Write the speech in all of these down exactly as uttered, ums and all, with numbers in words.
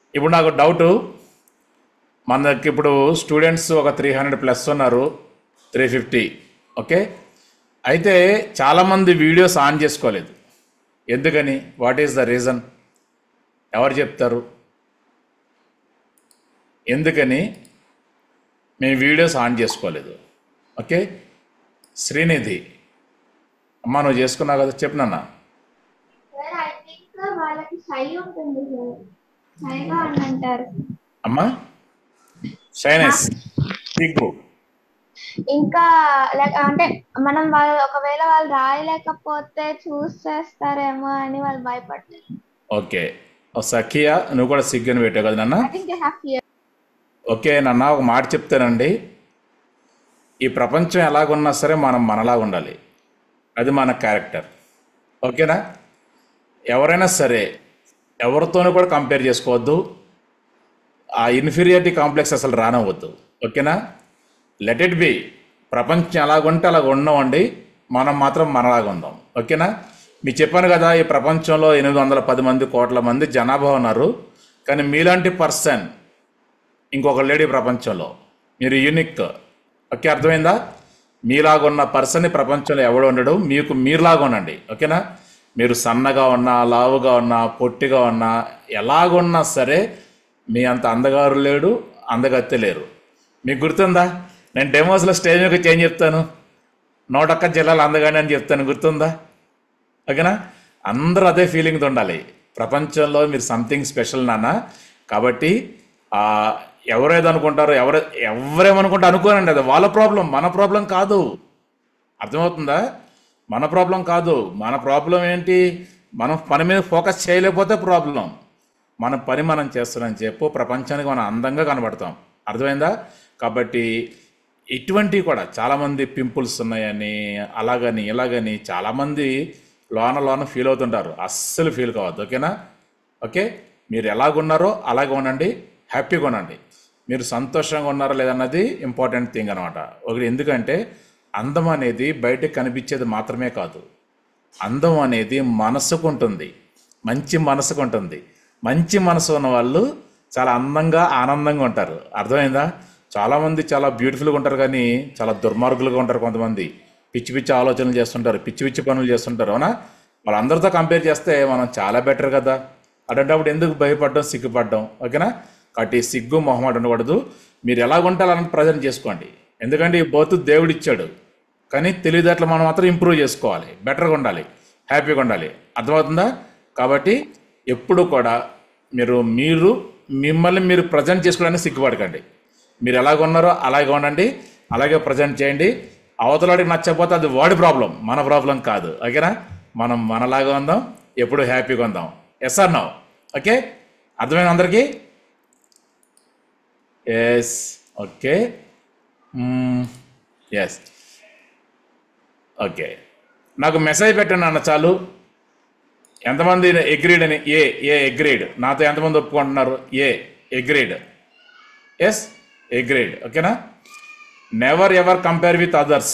ఇప్పుడు నాకు డౌటు, మనకి ఇప్పుడు స్టూడెంట్స్ ఒక త్రీ హండ్రెడ్ ప్లస్ ఉన్నారు, త్రీ ఫిఫ్టీ. ఓకే. అయితే చాలామంది వీడియోస్ ఆన్ చేసుకోలేదు. ఎందుకని? What is the reason? ఎవరు చెప్తారు ఎందుకని మేము వీడియోస్ ఆన్ చేసుకోలేదు? ఓకే. శ్రీనిధి, అమ్మా నువ్వు చేసుకున్నావు కదా, చెప్పు నాన్న. సార్ ఐ థింక్ వాళ్ళకి షై ఉంటుంది సార్, షైగా అని అంటారు. అమ్మా షైనెస్, సిగ్గు. ఇంకా లైక్ అంటే మనం వాళ్ళు ఒకవేళ వాళ్ళు రాయలేకపోతే చూస్ చేస్తారేమో అని వాళ్ళు భయపడతారు. ఓకే. ఓ సఖియా, నువ్వు కూడా సిగ్గుని పెట్టావు కదా నాన్న. I think they have fear. Okay నాన్న, ఒక మాట చెప్తానండి. ఈ ప్రపంచం ఎలాగున్నా సరే మనం మనలాగా ఉండాలి. అది మన క్యారెక్టర్. ఓకేనా? ఎవరైనా సరే ఎవరితోనూ కూడా కంపేర్ చేసుకోవద్దు. ఆ ఇన్ఫీరియారిటీ కాంప్లెక్స్ అసలు రానవద్దు. ఓకేనా? Let it be. ప్రపంచం ఎలాగుంటే అలాగ ఉండవండి, మనం మాత్రం మనలాగా ఉందాం. ఓకేనా? మీకు చెప్పాను కదా, ఈ ప్రపంచంలో ఎనిమిది వందల పది మంది కోట్ల మంది జనాభా ఉన్నారు. కానీ మీలాంటి పర్సన్ ఇంకొక లేడీ ప్రపంచంలో, మీరు యూనిక్. ఓకే, అర్థమైందా? మీలాగా ఉన్న పర్సన్ని ప్రపంచంలో ఎవడు ఉండడు, మీకు మీరులాగా ఉండండి. ఓకేనా? మీరు సన్నగా ఉన్నా, లావుగా ఉన్నా, పొట్టిగా ఉన్నా, ఎలాగున్నా సరే మీ అంత అందగారు లేడు, అందగత్తె లేరు. మీకు గుర్తుందా? నేను డెమోస్లో స్టేజ్ మీద చేంజ్ చెప్తాను, నూటొక్క జిల్లాలు అందగానే అని చెప్తాను, గుర్తుందా? ఓకేనా? అందరూ అదే ఫీలింగ్తో ఉండాలి. ప్రపంచంలో మీరు సంథింగ్ స్పెషల్ నాన్న. కాబట్టి ఎవరేదో అనుకుంటారో, ఎవరు ఎవరేమనుకుంటే అనుకోనండి, అది వాళ్ళ ప్రాబ్లం, మన ప్రాబ్లం కాదు. అర్థమవుతుందా? మన ప్రాబ్లం కాదు. మన ప్రాబ్లం ఏంటి? మనం పని మీద ఫోకస్ చేయలేకపోతే ప్రాబ్లం. మన పని మనం చేస్తున్నాం చెప్పు, ప్రపంచానికి మనం అందంగా కనబడతాం. అర్థమైందా? కాబట్టి ఇటువంటివి కూడా చాలామంది పింపుల్స్ ఉన్నాయని, అలాగని ఇలాగని చాలామంది లోన లోన ఫీల్ అవుతుంటారు. అస్సలు ఫీల్ కావద్దు. ఓకేనా? ఓకే, మీరు ఎలాగున్నారో అలాగే ఉండండి, హ్యాపీగా ఉండండి. మీరు సంతోషంగా ఉన్నారా లేదన్నది ఇంపార్టెంట్ థింగ్ అనమాట. ఒకటి, ఎందుకంటే అందం అనేది బయటకు కనిపించేది మాత్రమే కాదు. అందం అనేది మనసుకు ఉంటుంది, మంచి మనసుకు ఉంటుంది. మంచి మనసు ఉన్న వాళ్ళు చాలా అందంగా ఆనందంగా ఉంటారు. అర్థమైందా? చాలామంది చాలా బ్యూటిఫుల్గా ఉంటారు, కానీ చాలా దుర్మార్గులుగా ఉంటారు. కొంతమంది పిచ్చి పిచ్చి ఆలోచనలు చేస్తుంటారు, పిచ్చి పిచ్చి పనులు చేస్తుంటారు. అవునా? వాళ్ళందరితో కంపేర్ చేస్తే మనం చాలా బెటర్ కదా. అటువంటిప్పుడు ఎందుకు భయపడడం, సిగ్గుపడడం? ఓకేనా? కాబట్టి సిగ్గు మొహమాట ఉండకూడదు. మీరు ఎలాగుంటే అలా ప్రజెంట్ చేసుకోండి. ఎందుకంటే ఈ బోతు దేవుడు ఇచ్చాడు, కానీ తెలివితేటలు మనం మాత్రం ఇంప్రూవ్ చేసుకోవాలి, బెటర్గా ఉండాలి, హ్యాపీగా ఉండాలి. అర్థమవుతుందా? కాబట్టి ఎప్పుడు కూడా మీరు మీరు మిమ్మల్ని మీరు ప్రజెంట్ చేసుకోవడానికి సిగ్గుపడకండి. మీరు ఎలాగ ఉన్నారో అలాగే ఉండండి, అలాగే ప్రజెంట్ చేయండి. అవతలవాడికి నచ్చకపోతే అది వాడి ప్రాబ్లం, మన ప్రాబ్లం కాదు. ఓకేనా? మనం మనలాగా ఉందాం, ఎప్పుడు హ్యాపీగా ఉందాం. Yes are no? ఓకే, అర్థమైంది అందరికీ? ఎస్. ఓకే. ఎస్. ఓకే, నాకు మెసేజ్ పెట్టండి అన్న చాలు. ఎంతమంది అగ్రీడ్ అని? ఏ ఏ అగ్రీడ్? నాతో ఎంతమంది ఒప్పుకుంటున్నారు? ఏ అగ్రీడ్? Yes, agreed. ఓకేనా? Never ever compare with others.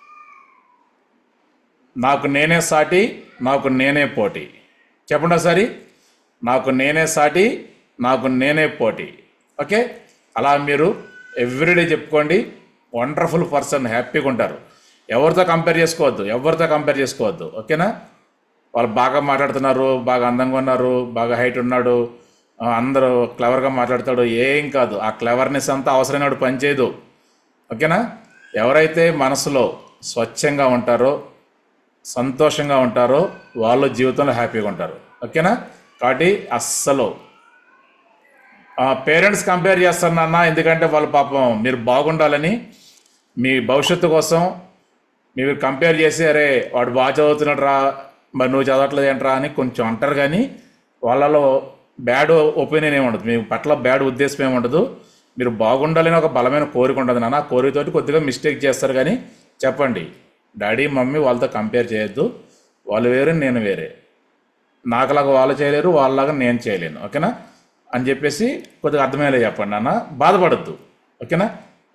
నాకు నేనే సాటి, నాకు నేనే పోటీ. చెప్పండి ఒకసారి. నాకు నేనే సాటి, నాకు నేనే పోటీ. ఓకే, అలా మీరు ఎవ్రీడే చెప్పుకోండి. వండర్ఫుల్ పర్సన్, హ్యాపీగా ఉంటారు. ఎవరితో కంపేర్ చేసుకోవద్దు, ఎవరితో కంపేర్ చేసుకోవద్దు. ఓకేనా? వాళ్ళు బాగా మాట్లాడుతున్నారు, బాగా అందంగా ఉన్నారు, బాగా హైట్ ఉన్నాడు, అందరూ క్లవర్గా మాట్లాడతాడు, ఏం కాదు. ఆ క్లవర్నెస్ అంతా అవసరమైన పనిచేయదు. ఓకేనా? ఎవరైతే మనసులో స్వచ్ఛంగా ఉంటారో, సంతోషంగా ఉంటారో, వాళ్ళు జీవితంలో హ్యాపీగా ఉంటారు. ఓకేనా? కాబట్టి అస్సలు పేరెంట్స్ కంపేర్ చేస్తారు నాన్న, ఎందుకంటే వాళ్ళ పాపం మీరు బాగుండాలని, మీ భవిష్యత్తు కోసం మీరు కంపేర్ చేసి, అరే వాడు బాగా చదువుతున్నాడు రా, మరి నువ్వు చదవట్లేదు ఏంట్రా అని కొంచెం అంటారు. కానీ వాళ్ళలో బ్యాడ్ ఒపీనియన్ ఏమి ఉండదు, మీ పట్ల బ్యాడ్ ఉద్దేశం ఏమి ఉండదు. మీరు బాగుండాలని ఒక బలమైన కోరిక ఉంటుంది నాన్న. ఆ కోరికతోటి కొద్దిగా మిస్టేక్ చేస్తారు. కానీ చెప్పండి, డాడీ మమ్మీ వాళ్ళతో కంపేర్ చేయొద్దు, వాళ్ళు వేరే నేను వేరే, నాకులాగా వాళ్ళు చేయలేరు, వాళ్ళలాగా నేను చేయలేను. ఓకేనా అని చెప్పేసి కొద్దిగా అర్థమయ్యేలా చెప్పండి నాన్న, బాధపడద్దు. ఓకేనా?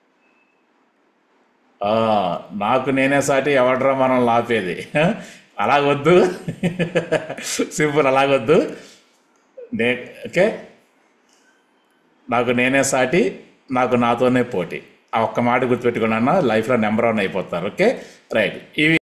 నాకు నేనే సాటి, ఎవడరా మనం లాపేది, అలాగొద్దు. సింపుల్, అలాగొద్దు. నే ఓకే, నాకు నేనే సాటి, నాకు నాతోనే పోటీ. ఆ ఒక్క మాట గుర్తుపెట్టుకున్నా లైఫ్లో నెంబర్ వన్ అయిపోతారు. Okay, right. ఇవి